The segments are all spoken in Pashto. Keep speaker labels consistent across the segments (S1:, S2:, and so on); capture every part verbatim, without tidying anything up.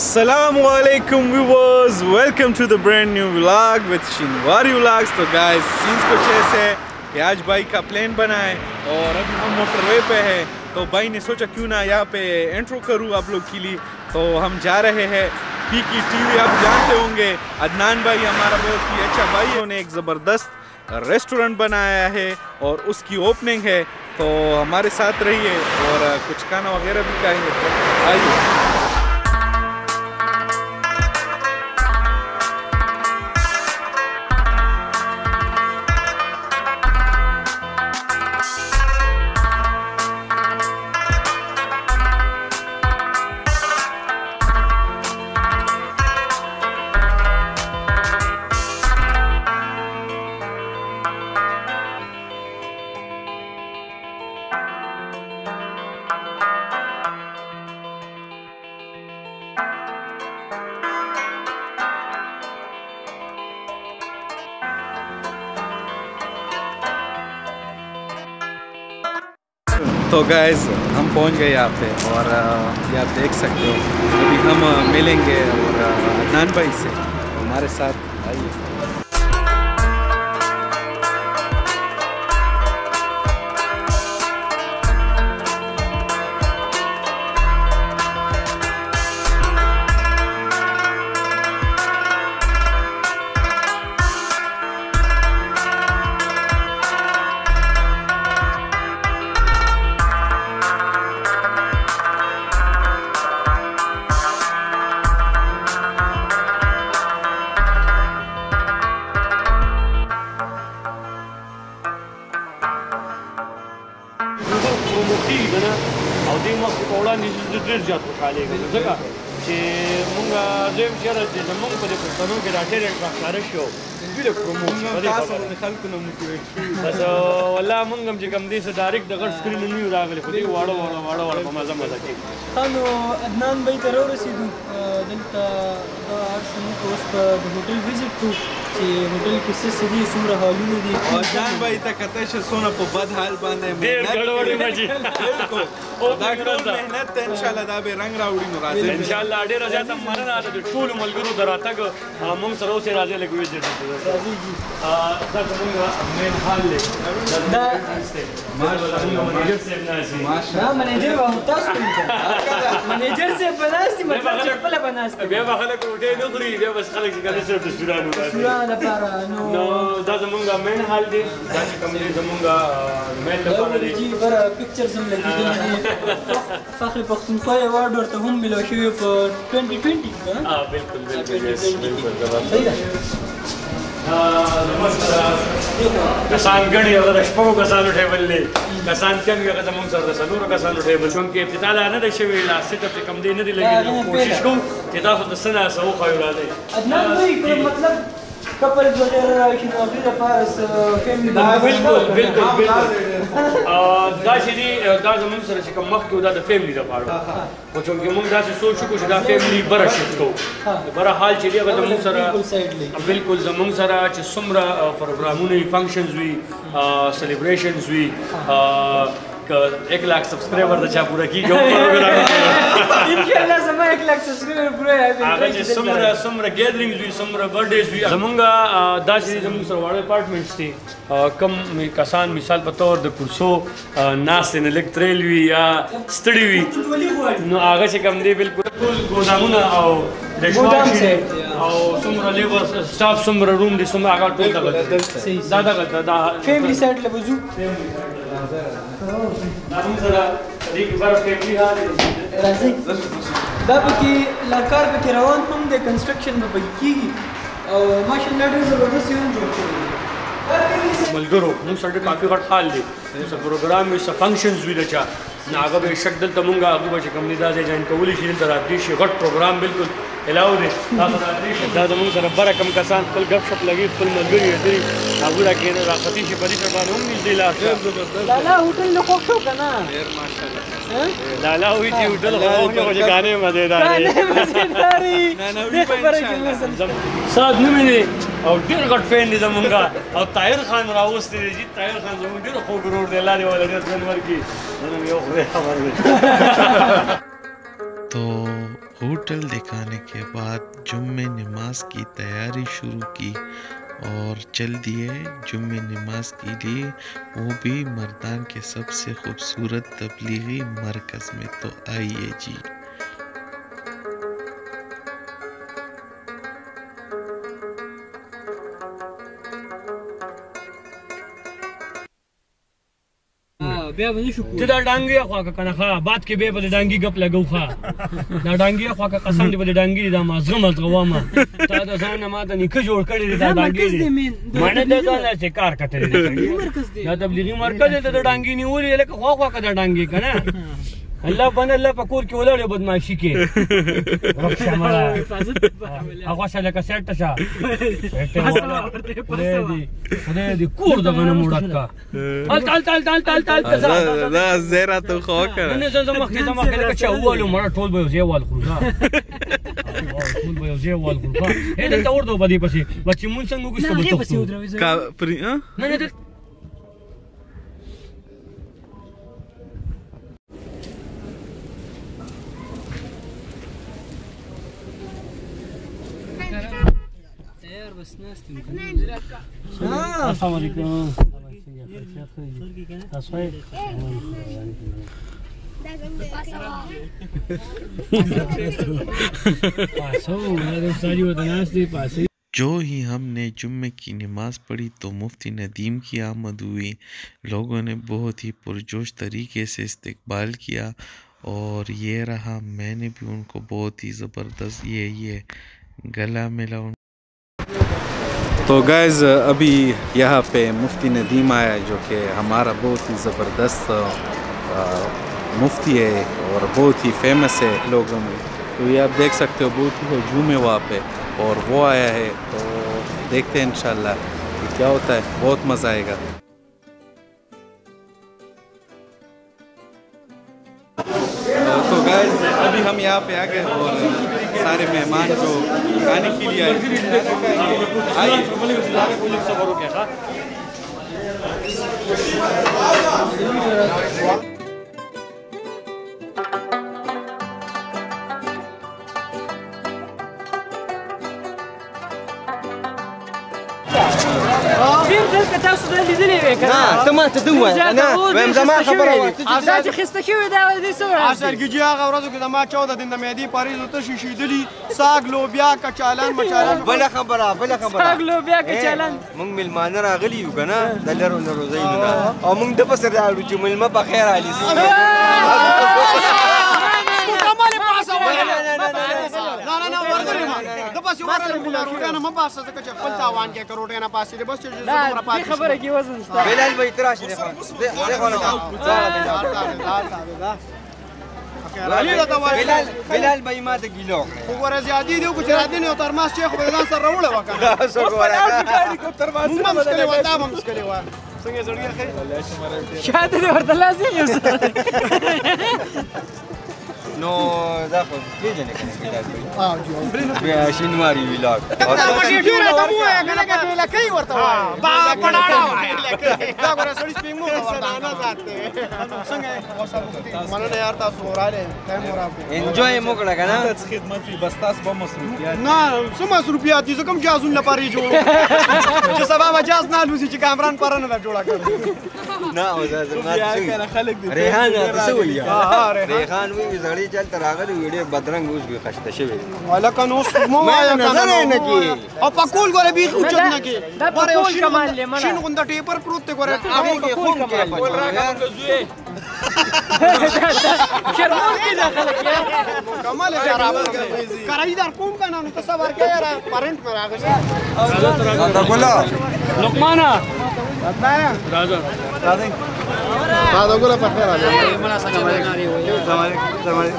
S1: Assalamualaikum viewers, welcome to the brand new vlog with Shinwari Vlogs। तो guys scenes कुछ ऐसे है कि आज भाई का प्लान बना है और अभी हम मोटरवे पे हैं, तो भाई ने सोचा क्यों ना यहाँ पे इंट्रो करूँ आप लोग के लिए। तो हम जा रहे हैं पी की टीवी, आप जानते होंगे अदनान भाई हमारा बहुत ही अच्छा भाई, उन्होंने एक ज़बरदस्त रेस्टोरेंट बनाया है और उसकी ओपनिंग है, तो हमारे साथ रहिए और कुछ खाना वगैरह भी खाएंगे। तो आइए। तो गाइस हम पहुंच गए यहाँ पे और ये आप देख सकते हो अभी हम मिलेंगे और अदनान भाई से, हमारे साथ आइए।
S2: او دې مخ په وړاندې د ډېر زیات خوشحالېږم ځکه چې مونږ دویم چېرې چې زمونږ په دې پښتنو کې دا ټیلنټ راښکاره شي او دوی د پروموټ په دې خبره
S1: د خلکو نه موټیویټ شو
S2: بس والله مونږ هم چې کوم دې څه ډایرکټ د غټ سکرین نه یو راغلی خو دې واړه واړه واړه واړه په مزه مزه کې
S3: نو عدنان بھائی ته راورسېدو دلته دا هر څه موږ اوس په د هوټل ویزټ کوو چې هوټل کې څه څه دي، څومره هالونه دي.
S1: عدنان بھائی ته کته شه څونه په بد حال باندې
S2: ډېر ګډوډي مچي
S1: بالکل دا ټول مهنت ته انشاءالله دا به رنګ راوړي نو راځي
S2: انشاءالله ډېره زیاته مننه د ټولو ملګرو د راتګ مونږ سره اوس یې راځي لږ ویزټ
S3: راځي جي
S2: دا زمونږ مین حال دی
S3: دا
S2: منیجر صاحب ناستي
S3: نه منیجر به تاسو کوم منیجر صاحب به ناستي مطلب چې خپله به ناستي
S2: بیا به خلک ډوډۍ نه خوري بیا بس خلک چې کله صرف رستورانو
S3: رستوران لپاره نو
S2: نو دا زمونږ مین حال دی دا چې کوم دی زمونږ مین لپاره دی
S3: جی بره پکچرز هم لګېدلي دي فخر پښتونخوا ایوارډ ورته هم ملو شوی په ټوینټي ټوینټي کې
S2: ها بالکل بالکل بالکل
S3: صحیح ده.
S2: کسان ګڼي هغه د شپږو کسانو ټیبل دی، کسان کم وي هغه زموږ سره د څلورو کسانو ټیبل. چونکې ابتدا لا نه ده شوې، لا سیټ اپ چې کوم دی نه دی لګېدلی، کوشش کوو چې تاسو ته څه نه څه وښایو. راځئ
S3: عدنان بھائی کوئی مطلب کپلز وغیرہ راشي نو هغوی لپاره فیملي
S2: بالکل بالکل بالکل دا چې دي دا زموږ سره چې کوم مخکې و دا د فیملي لپاره خو چونکې موږ داسې سوچ وکړو چې دا فیملي بره شفټ کوو. بره حال چې دي هغه زموږ سره بالکل زموږ سره چې څومره پروګرامونه وي، فنکشنز وي، سیلیبریشنز وي، ایک لاکھ سبسکرایبر د چا پوره کېږي او پروګرام
S3: انشاءالله زما ایک لاکھ سبسکرایبر پوره
S2: هغه چې څومره څومره ګیدرینګز وي، څومره برډېز وي. زمونږ دا چې زموږ سره واړه اپارټمنټس دي، کم کسان مثال په طور د کورسو ناستې نه لږ تریل وي یا ستړي وي نو هغه چې کوم دی بالکل ټول ګودامونه او ډشواشي او څومره لیبر سټاف څومره روم دي څومره هغه ټول دغه دا دغه دا
S3: فیملي سایډ له وځو
S2: دا موږ سره دې کې بره فیملي حال
S3: راځئ. دا پکې لا کار پکې روان هم دی، کنسټرکشن به پکې کېږي او ماشاءالله ډېر زبردست یې هم جوړ کړی دی.
S2: ملګرو موږ سره کافي غټ حال دی، څه پروګرام وي، څه فنکشنز وي د چا نو هغه به شک دلته مونږ هغه به چې کوم دی دا ځای جوین کولی شي، دلته راتلی شي. غټ پروګرام بالکل الاو دی، تاسو راتلی شئ. دا زموږ سره بره کوم کسان خپل ګپ شپ لګي، خپل ملګري یې دي هغوی را کښېنه راختي شي په دې سره باندې هم نږدې لاس
S3: لالا هوټل نه خوښ شو که نه؟
S2: لالا وایي چې هوټل خو خوښ دی خو چې ګانې مزېدارې
S3: دې خبره کې مثلا
S2: سعد نومې دی او ډېر غټ فین دی زمونږ او طاهر خان راوستی دی. جي طاهر خان زمونږ ډېر خوږ ورور دی، الله دې وله ډېر ژوند ورکړي. نن یو خدای خبر دی.
S4: तो होटल दिखाने के बाद जुम्मे नमाज की तैयारी शुरू की और चल दिए जुम्मे नमाज के लिए, वो भी मर्दान के सबसे खूबसूरत तबलीगी मरकज़ में। तो आइए जी।
S2: ته دا ډانګي خوا که کنه ښه باد کې به د ډانګي غپ لګو ښه دا ډانګي خوا که قسم دی به د ډانګي دا مازغه مازغه وامه تا د ځان ما د نیکه جوړ کړی دا ډانګي مانه د ځان چې کار کټلی دا تبلیغي مرکز ته د ډانګي نیولې لکه خوا خوا که د ډانګي کنه الله بن الله په کور کې ولاړ بدمعشي کې رخصه مړه هغه شاله کا سیټ شه خدای دې کور د غنم وړکا تل تل تل تل تل تل
S1: لا زیرا تو خو کړه
S2: نه زه زما کې زما کې لکه چاوالو مړه ټول به یو وال خورا ټول به یو وال خورا اې دلته ورته بدی پسې بچی مون څنګه وګستو
S1: کا پری ها
S2: نه نه السلام علیکم
S4: जो ही हमने जुम्मे की नमाज़ पढ़ी तो मुफ्ती नदीम की आमद हुई। लोगों ने बहुत ही पुरजोश तरीके से इस्तकबाल किया और ये रहा, मैंने भी उनको बहुत ही ज़बरदस्त ये ये गला मिला।
S1: तो गाइज़ अभी यहाँ पे मुफ्ती नदीम आया जो कि हमारा बहुत ही ज़बरदस्त मुफ्ती है और बहुत ही फेमस है लोगों में। तो ये आप देख सकते हो बहुत ही हजूम है वहाँ पे और वो आया है, तो देखते हैं इंशाल्लाह कि क्या होता है, बहुत मज़ा आएगा। तो गाइस अभी हम यहाँ पे आ गए और सारे मेहमान जो खाने के लिए आए
S3: تاسو د لیدلې وې کنه
S5: ته ما ته دوه انا ویم زما خبره وه
S3: دا چې خسته شوې دا دې سره
S5: اثرګي هغه ورځو کې زما چوده دین د معدې پاریز ته شي شیدلی ساګ لوبیا کچالان مچالان بل خبره بل خبره
S3: ساګ لوبیا کچالان
S5: مونږ ملمانه راغلی یو کنه د لرو لرو زینونه او مونږ د پسر راړو چې ملما په خیر علي سي نه نه نه ورغلی ما د پاسه ورغلی مولا روټانه ما پاسه ځکه چې خپل تاوان کې کروټانه پاسه دې بس چې زما پاتې
S3: خبره کې وزن ستا
S5: بلال به تراش دې خو نه بلال بلال به ما ته ګیلو وګوره زیادې دی چې را دي نو تر ما شیخ به ځان سره راوړل وکړه تر ما سره مشکل وتا مشکل و څنګه زړګي خیر
S3: شاته دې ورته لازم یو
S5: نو دا خو دې نه کنه اه بیا شینواری ویلاګ او دا ډیره ته مو کنه کنه لکه ورته وای با پړاړه وای دا ګوره سړی سپینګ مو ورته نه ذاته څنګه مننه یار تاسو وراله ټایم ورابه انجوای مو کړه کنه
S1: خدمت وي بس تاسو به مصروفیات
S5: نه څه مصروفیات دي کوم جازون لپاره جوړ چې سبا مجاز نه لوسی چې کامران پرانه لا جوړا کړ نه او دا زما
S1: خلک دي
S5: ریحان تاسو ولیا ها ریحان وی زړی چل تر راغلی ویډیو بدرنګ اوس به خسته شوی ولکه نو مو وایا نظر نه کی او پکول ګوره به اوچت نه کی
S3: دا پکول کمال لمنه
S5: شین غونډه ټیپر پروت ته ګوره هغه کې خون کې پکول راغلی زوی
S3: شرمون کې داخله کې
S5: کمال خراب کرای در کوم کنه نو تصور کې یاره پرنٹ پر راغلی دا ګولا
S2: لقمانا
S5: راځه
S2: راځه
S5: راځه دا ګولا په خیر راځه مړه څنګه باندې السلام علیکم السلام علیکم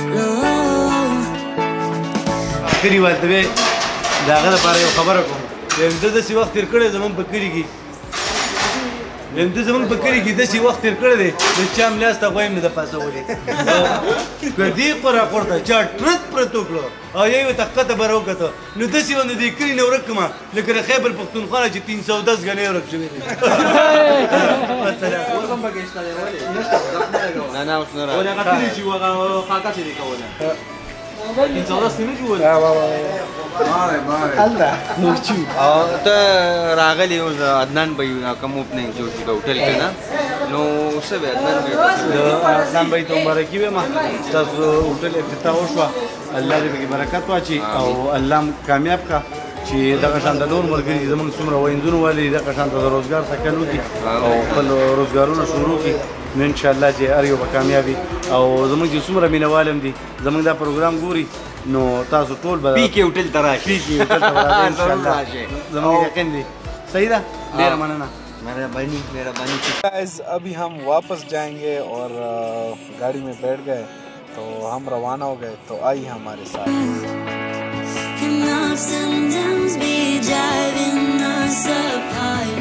S5: کری ورته داغه لپاره یو خبره کوم
S6: د داسې وخت تېر کړی زمونږ په کلي کې د زمونږ په کلي کې داسې وخت تېر کړی دی د چا ملاس ته غوایم نه د پاسولې که دې خورا پورته چا ټرت پرت وکړو او یا یې ورته ښکته به راوکته نو داسې به د دې کلي نه ورک کړمه لکه د خیبر پښتونخوا نه چې تین سو دس ګڼې ورک شوي دي
S5: نه نه اوس نه راځي
S6: ولې هغه کلي چې و هغه خاکه چې دی کوله تین سو دس نه جوړ
S5: او ته راغلی اوس عدنان به یو کوم اوپننګ جوړ شي په هوټل کې نه نو څه به عدنان به
S6: عدنان به ته مبارکي وایم تاسو هوټل افتتاح وشوه الله دې پکې برکت واچي او الله کامیاب کا چې دغه شان د نور ملګري زموږ څومره وینځونو والي دغه شان د روزګار تکل وکړي او خپل روزګارونه شروع کړي نو انشاءالله چې هر یو به کامیابي او زموږ چې څومره مینوال هم دي زموږ دا پروګرام ګوري نو تاسو ټول به
S5: پی کې هوټل ته راشئ
S6: پی کې هوټل ته راشئ انشاءالله زموږ یقین دی صحیح ده ډېره مننه
S5: مهرباني مهرباني
S1: गाइस अभी हम वापस जाएंगे और गाड़ी में बैठ गए तो हम रवाना हो गए तो आइए हमारे साथ
S7: And ups and downs be driving us apart.